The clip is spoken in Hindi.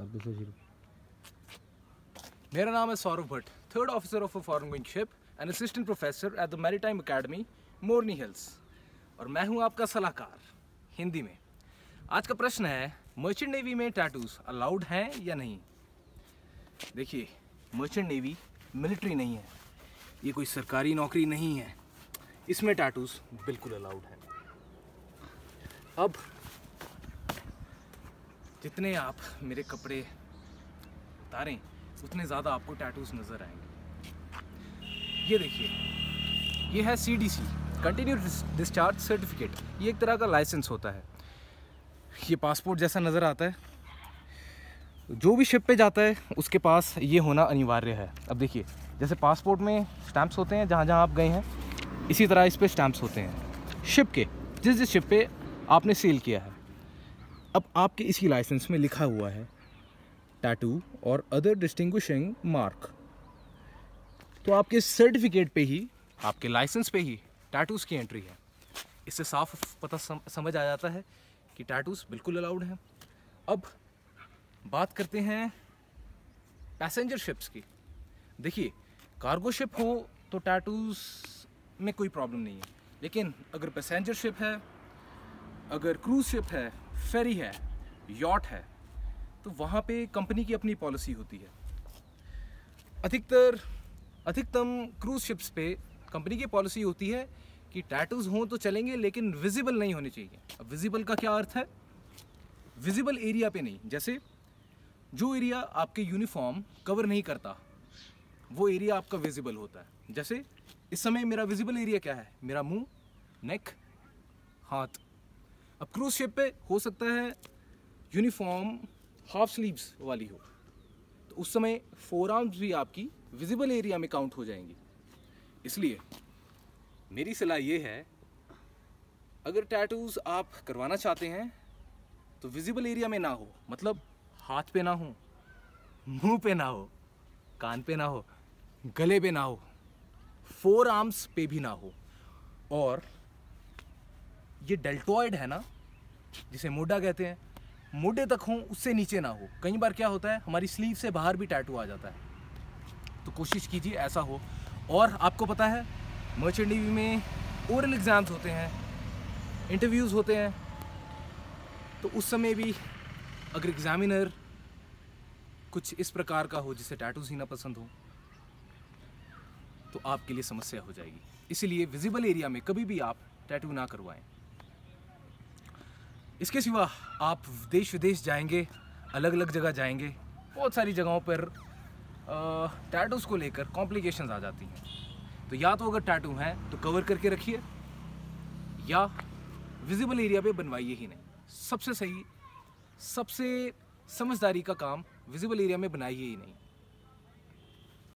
मेरा नाम है Saurabh Bhatt, third officer of a foreign going ship and assistant professor at the maritime academy Morni Hills, और मैं हूं आपका सलाहकार हिंदी में। आज का प्रश्न है, मर्चेंट नेवी में टैटूज अलाउड हैं या नहीं। देखिए, मर्चेंट नेवी मिलिट्री नहीं है, ये कोई सरकारी नौकरी नहीं है, इसमें टैटूज बिल्कुल अलाउड है। अब जितने आप मेरे कपड़े उतारें उतने ज़्यादा आपको टैटूज नज़र आएंगे। ये देखिए, ये है CDC, कंटिन्यूस डिस्चार्ज सर्टिफिकेट। ये एक तरह का लाइसेंस होता है। ये पासपोर्ट जैसा नज़र आता है। जो भी शिप पे जाता है उसके पास ये होना अनिवार्य है। अब देखिए, जैसे पासपोर्ट में स्टैंप्स होते हैं जहाँ जहाँ आप गए हैं, इसी तरह इस पे स्टैंप्स होते हैं शिप के, जिस जिस शिप पे आपने सेल किया है। अब आपके इसी लाइसेंस में लिखा हुआ है टैटू और अदर डिस्टिंग्विशिंग मार्क, तो आपके सर्टिफिकेट पे ही, आपके लाइसेंस पे ही टैटूज़ की एंट्री है। इससे साफ पता समझ आ जाता है कि टैटूज़ बिल्कुल अलाउड हैं। अब बात करते हैं पैसेंजर शिप्स की। देखिए, कार्गो शिप हो तो टैटूज़ में कोई प्रॉब्लम नहीं है, लेकिन अगर पैसेंजर शिप है, अगर क्रूज शिप है, फेरी है, यॉट है, तो वहाँ पे कंपनी की अपनी पॉलिसी होती है। अधिकतम क्रूज शिप्स पे कंपनी की पॉलिसी होती है कि टैटूज़ हों तो चलेंगे, लेकिन विजिबल नहीं होने चाहिए। अब विजिबल का क्या अर्थ है? विजिबल एरिया पे नहीं। जैसे जो एरिया आपके यूनिफॉर्म कवर नहीं करता, वो एरिया आपका विजिबल होता है। जैसे इस समय मेरा विजिबल एरिया क्या है? मेरा मुंह, नेक, हाथ। अब क्रूज शिप पे हो सकता है यूनिफॉर्म हाफ स्लीव्स वाली हो, तो उस समय फोर आर्म्स भी आपकी विजिबल एरिया में काउंट हो जाएंगी। इसलिए मेरी सलाह ये है, अगर टैटूज़ आप करवाना चाहते हैं तो विजिबल एरिया में ना हो, मतलब हाथ पे ना हो, मुंह पे ना हो, कान पे ना हो, गले पे ना हो, फोर आर्म्स पे भी ना हो, और ये डेल्टॉइड है ना, जिसे मोडा कहते हैं, मोडे तक हो, उससे नीचे ना हो। कई बार क्या होता है, हमारी स्लीव से बाहर भी टैटू आ जाता है, तो कोशिश कीजिए ऐसा हो। और आपको पता है, मर्चेंट नेवी में ओरल एग्ज़ाम्स होते हैं, इंटरव्यूज़ होते हैं, तो उस समय भी अगर एग्जामिनर कुछ इस प्रकार का हो जिसे टैटू सीना पसंद हो, तो आपके लिए समस्या हो जाएगी। इसीलिए विजिबल एरिया में कभी भी आप टैटू ना करवाएं। इसके सिवा आप देश विदेश जाएंगे, अलग अलग जगह जाएंगे, बहुत सारी जगहों पर टैटूज़ को लेकर कॉम्प्लिकेशंस आ जाती हैं। तो या तो अगर टैटू हैं तो कवर करके रखिए, या विजिबल एरिया पे बनवाइए ही नहीं। सबसे सही, सबसे समझदारी का काम विजिबल एरिया में बनाइए ही नहीं।